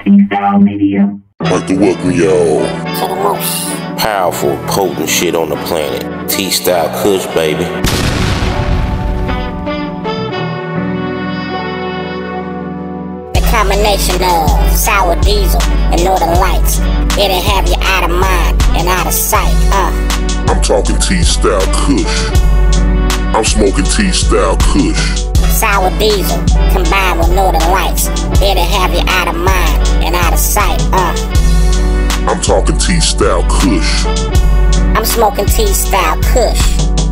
T-Style Media. Like to welcome y'all to the most powerful, potent shit on the planet. T-Style Kush, baby. The combination of sour diesel and Northern Lights. It'll have you out of mind and out of sight, I'm talking T-Style Kush. I'm smoking T-Style Kush. Sour diesel combined with Northern Lights. It'll have you out of mind and out of sight, I'm talking T-Style Kush. I'm smoking T-Style Kush.